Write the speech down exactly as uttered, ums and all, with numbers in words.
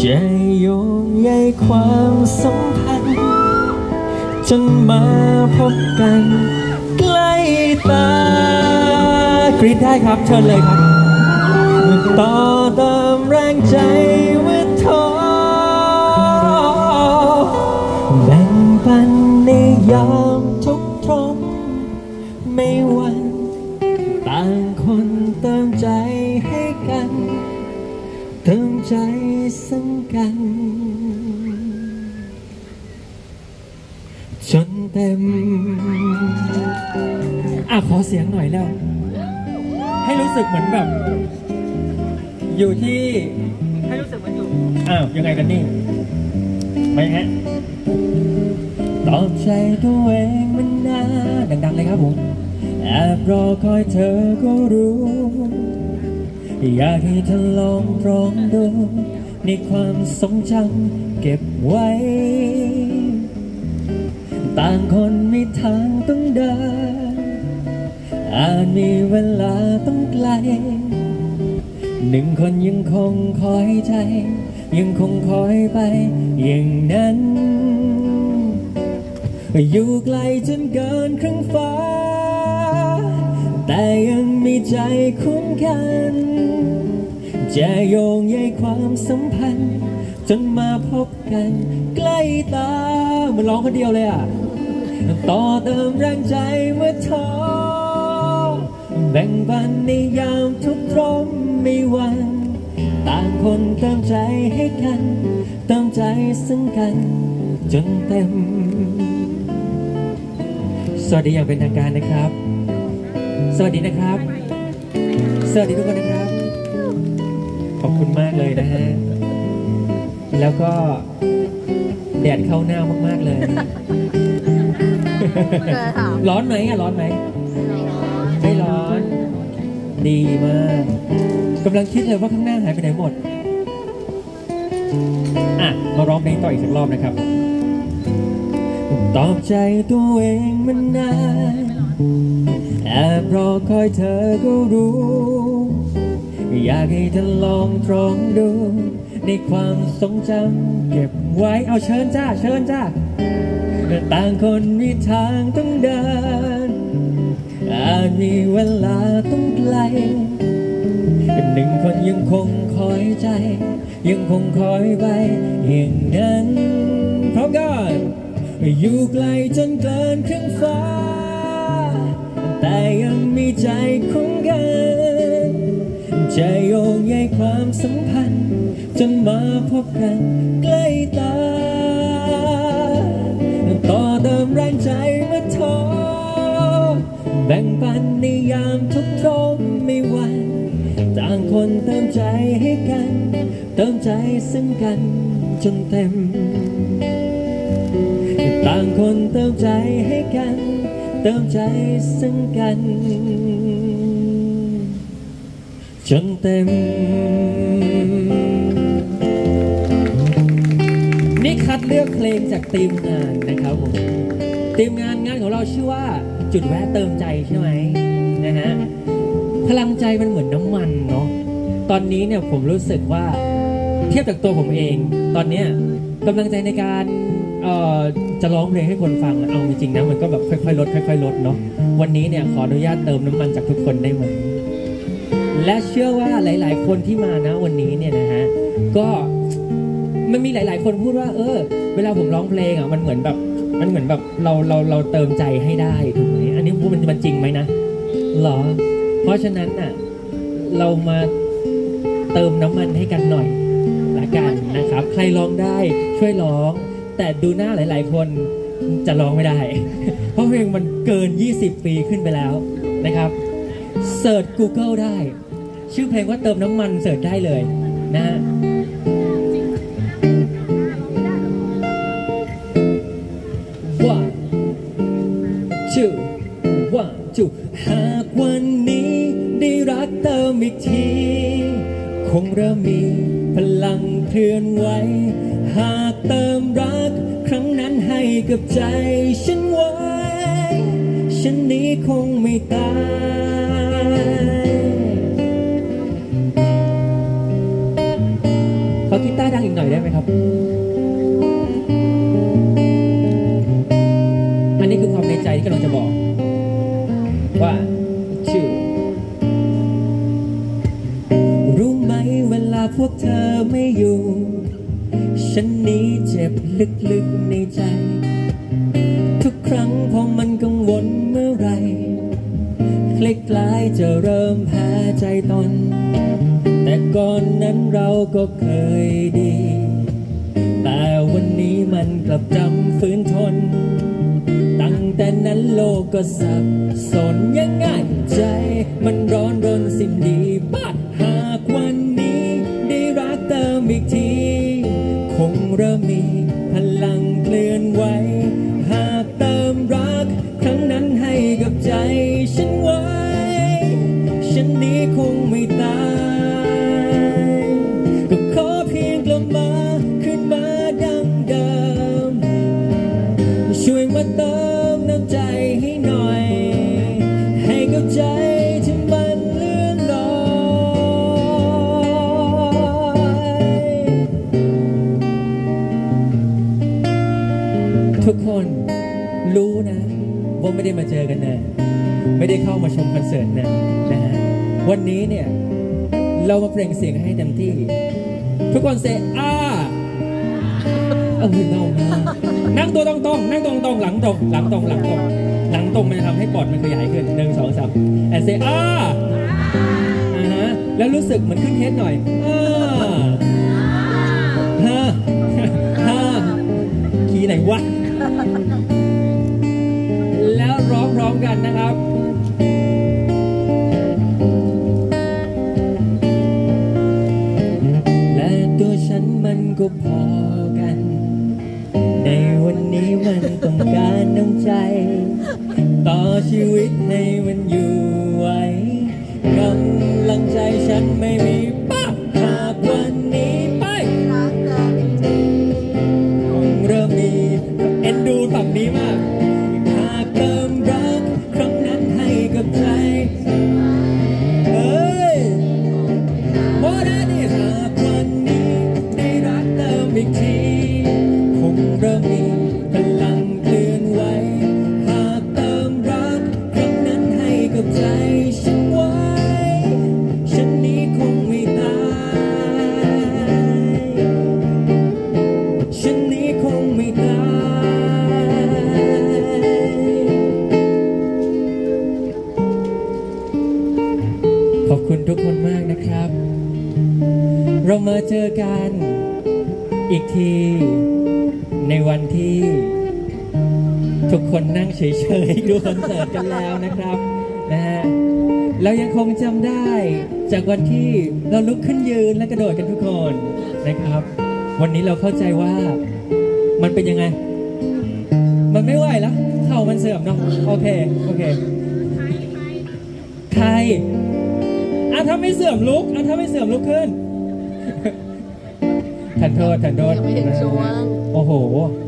จะโยงใยความสัมพันธ์จนมาพบกันใกล้ตากรีดได้ครับเชิญเลยครับต่อเติมแรงใจเมื่อท้อแบ่งปันในยามทุกข์ทรมไม่หวั่นต่างคนเติมใจให้กันเติมใจซึ่งกันจนเต็มอ่ะขอเสียงหน่อยแล้วให้รู้สึกเหมือนแบบอยู่ที่ให้รู้สึกเหมือนอยู่อ้าวยังไงกันนี่ไม่ฮะตอบใจตัวเองมันนานดังๆเลยครับผมแอบรอคอยเธอก็รู้อยากให้เธอลองตรองดูในความทรงจำเก็บไว้ต่างคนมีทางต้องเดินอาจมีเวลาต้องไกลหนึ่งคนยังคงคอยใจยังคงคอยไปอย่างนั้นอยู่ไกลจนเกินครึ่งฟ้าแต่ยังมีใจคุ้นกันจะโยงใยความสัมพันธ์จนมาพบกันใกล้ตาเหมือนร้องคนเดียวเลยอ่ะต่อเติมแรงใจเมื่อท้อแบ่งปันในยามทุกข์ทรมไม่หวั่นต่างคนเติมใจให้กันเติมใจซึ่งกันจนเต็มสวัสดีอย่างเป็นทางการนะครับสวัสดีนะครับสวัสดีทุกคนนะครับขอบคุณมากเลยนะฮะแล้วก็แดดเข้าหน้ามากๆเลยร้อนไหมอะร้อนไหมไม่ร้อนดีมากกำลังคิดเลยว่าข้างหน้าหายไปไหนหมดอ่ะมาร้องเพลงต่ออีกสักรอบนะครับตอบใจตัวเองมันนานแอบรอคอยเธอก็รู้อยากให้เธอลองตรองดูในความทรงจำเก็บไว้เอาเชิญจ้าเชิญจ้าต่างคนมีทางต้องเดินอาจมีเวลาต้องไกลหนึ่งคนยังคงคอยใจยังคงคอยไปอย่างนั้นพร้อมกันอยู่ไกลจนเกินครึ่งฟ้าแต่ยังมีใจคุ้นกันจะโยงใยความสัมพันธ์จนมาพบกันใกล้ตาต่อเติมแรงใจเมื่อท้อแบ่งปันในยามทุกข์ทรมไม่หวั่นต่างคนเติมใจให้กันเติมใจซึ่งกันจนเต็มต่างคนเติมใจให้กันเติมใจซึ่งกันจนเต็มนี่คัดเลือกเพลงจากทีมงานนะครับผมทีมงานงานของเราชื่อว่าจุดแวะเติมใจใช่ไหมนะฮะพลังใจมันเหมือนน้ำมันเนาะตอนนี้เนี่ยผมรู้สึกว่าเทียบจากตัวผมเองตอนเนี้ยกำลังใจในการเอ่อจะร้องเพลงให้คนฟังเอาจริงๆนะมันก็แบบค่อยๆลดค่อยๆลดเนาะวันนี้เนี่ยขออนุญาตเติมน้ำมันจากทุกคนได้ไหมและเชื่อว่าหลายๆคนที่มานะวันนี้เนี่ยนะฮะก็มันมีหลายๆคนพูดว่าเออเวลาผมร้องเพลงอ่ะมันเหมือนแบบมันเหมือนแบบเราเราเราเติมใจให้ได้ถูกไหมอันนี้พูดมันมันจริงไหมนะหรอเพราะฉะนั้นอ่ะเรามาเติมน้ำมันให้กันหน่อยละกันนะครับใครร้องได้ช่วยร้องแต่ดูหน้าหลายๆคนจะร้องไม่ได้เพราะเพลงมันเกินยี่สิบปีขึ้นไปแล้วนะครับเสิร์ช Google ได้ชื่อเพลงว่าเติมน้ำมันเสิร์ชได้เลยนะฮะว่าชื่อว่าจูหากวันนี้ได้รักเติมอีกทีคงเริ่มมีพลังเคลื่อนไหวหากเติมรักครั้งนั้นให้กับใจฉันไว้ฉันนี้คงไม่ตายขอกีตาร์ดังอีกหน่อยได้ไหมนะครับอันนี้คือความในใจที่กำลังจะบอกว่าชื่อรู้ไหมเวลาพวกเธอไม่อยู่ฉันนี้เจ็บลึกๆในใจทุกครั้งพอมันกังวลเมื่อไรคล้ายๆจะเริ่มแพ้ใจตนแต่ก่อนนั้นเราก็เคยดีแต่วันนี้มันกลับจำฝืนทนตั้งแต่นั้นโลกก็สับสนยังไงใจมันร้อนรนสิ้นดีบ้าหากวันนี้ได้รักเติมอีกทีคงเริ่มมีพลังเคลื่อนไหวหากเติมรักครั้งนั้นให้กับใจฉันไว้ฉันนี้คงไม่ตายก็ขอเพียงกลับมาขึ้นมาดังเดิมช่วยมาเติมน้ำใจให้หน่อยให้กับใจที่มันเลื่อนลอยทุกคนรู้นะว่าไม่ได้มาเจอกันนะไม่ได้เข้ามาชมคอนเสิร์ตนะนะฮะวันนี้เนี่ยเรามาเปล่งเสียงให้เต็มที่ทุกคนเซอ้าเออเงามานั่งตัวตรงๆนั่งตรงๆหลังตรงหลังตรงหลังตรงหลังตรงมันจะทำให้ปอดมันขยายขึ้นหนึ่งสองสามแอนเซอ้าอ่าฮะแล้วรู้สึกเหมือนขึ้นเฮดหน่อยอ้าฮ่าฮ่าคีย์ไหนวะแล้วร้องพร้อมกันนะครับและตัวฉันมันก็พอกันในวันนี้มันต้องการน้ำใจต่อชีวิตให้มันอยู่ไว้กำลังใจฉันไม่มีป้าหากวันนี้ไปคงเริ่มมีเอ็นดูฝั่งนี้มากหากเติมรักครั้งนั้นให้กับใจเฮ้ยโมนาดีหากวันนี้ได้รักเติมอีกทีคงเริ่มมีพลังเคลื่อนไหวหากเติมรักครั้งนั้นให้กับใจฉันไว้ฉันนี้คงไม่ตายฉันนี้คงไม่ตายขอบคุณทุกคนมากนะครับเรามาเจอกันอีกทีในวันที่ทุกคนนั่งเฉยๆดูคอนเสิร์ตกันแล้วนะครับนะฮะเรายังคงจำได้จากวันที่เราลุกขึ้นยืนและกระโดดกันทุกคนนะครับวันนี้เราเข้าใจว่ามันเป็นยังไงมันไม่ไหวแล้วเข่ามันเสื่อมเนาะโอเคโอเคใครอ่ะถ้าไม่เสื่อมลุกอ่ะถ้าไม่เสื่อมลุกขึ้นทันโทษทันโทษโอ้โห